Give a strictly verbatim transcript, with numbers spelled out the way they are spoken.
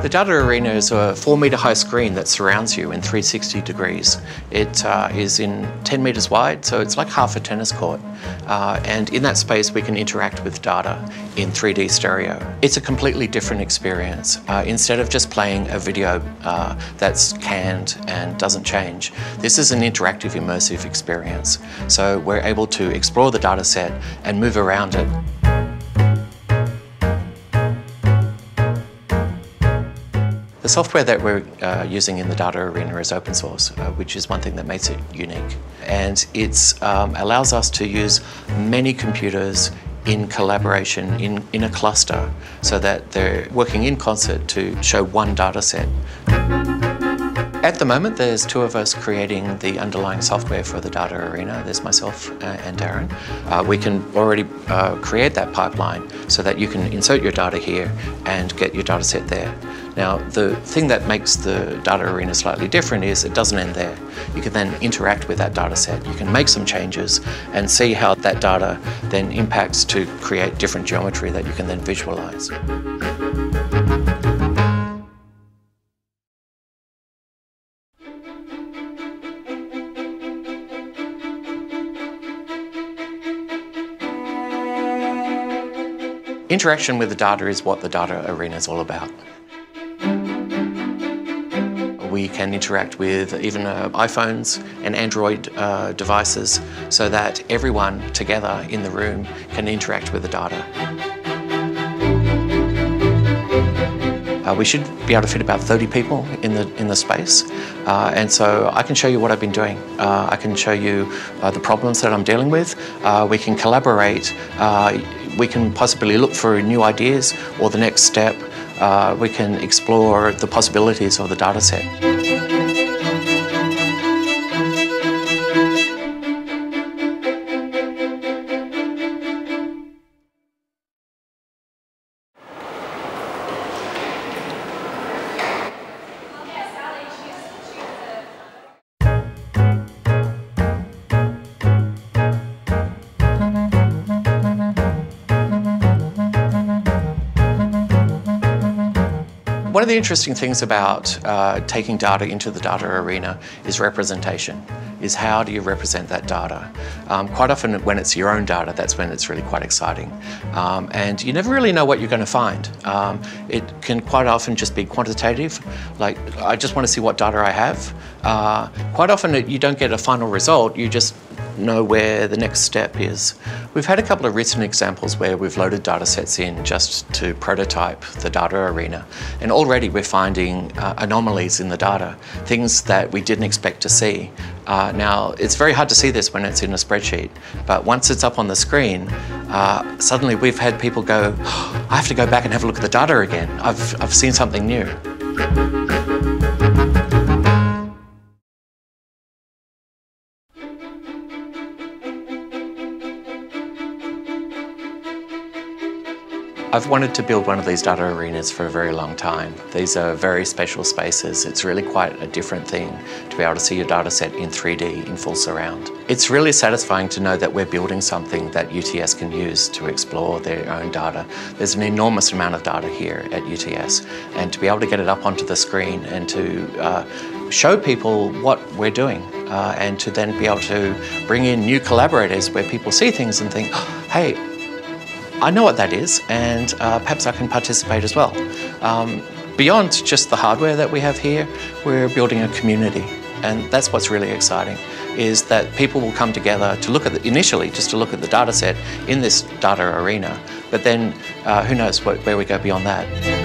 The data arena is a four metre high screen that surrounds you in three hundred sixty degrees. It uh, is in ten metres wide, so it's like half a tennis court. Uh, and in that space we can interact with data in three D stereo. It's a completely different experience. Uh, instead of just playing a video uh, that's canned and doesn't change, this is an interactive, immersive experience. So we're able to explore the data set and move around it. The software that we're uh, using in the data arena is open source, uh, which is one thing that makes it unique. And it um, allows us to use many computers in collaboration, in, in a cluster, so that they're working in concert to show one data set. At the moment, there's two of us creating the underlying software for the data arena. There's myself uh, and Darren. Uh, we can already uh, create that pipeline so that you can insert your data here and get your data set there. Now, the thing that makes the data arena slightly different is it doesn't end there. You can then interact with that data set. You can make some changes and see how that data then impacts to create different geometry that you can then visualize. Interaction with the data is what the data arena is all about. We can interact with even uh, iPhones and Android uh, devices so that everyone together in the room can interact with the data. Uh, we should be able to fit about thirty people in the, in the space, uh, and so I can show you what I've been doing. Uh, I can show you uh, the problems that I'm dealing with. Uh, we can collaborate. Uh, we can possibly look for new ideas or the next step. Uh, we can explore the possibilities of the data set. One of the interesting things about uh, taking data into the data arena is representation, is how do you represent that data. Um, quite often when it's your own data, that's when it's really quite exciting. Um, and you never really know what you're going to find. Um, it can quite often just be quantitative, like I just want to see what data I have. Uh, quite often you don't get a final result, you just know where the next step is. We've had a couple of recent examples where we've loaded data sets in just to prototype the data arena, and already we're finding uh, anomalies in the data, things that we didn't expect to see. Uh, now, it's very hard to see this when it's in a spreadsheet, but once it's up on the screen, uh, suddenly we've had people go, oh, I have to go back and have a look at the data again. I've, I've seen something new. I've wanted to build one of these data arenas for a very long time. These are very special spaces. It's really quite a different thing to be able to see your data set in three D in full surround. It's really satisfying to know that we're building something that U T S can use to explore their own data. There's an enormous amount of data here at U T S, and to be able to get it up onto the screen and to uh, show people what we're doing, uh, and to then be able to bring in new collaborators where people see things and think, oh, hey, I know what that is, and uh, perhaps I can participate as well. Um, beyond just the hardware that we have here, we're building a community, and that's what's really exciting, is that people will come together to look at, the, initially, just to look at the data set in this data arena, but then uh, who knows what, where we go beyond that.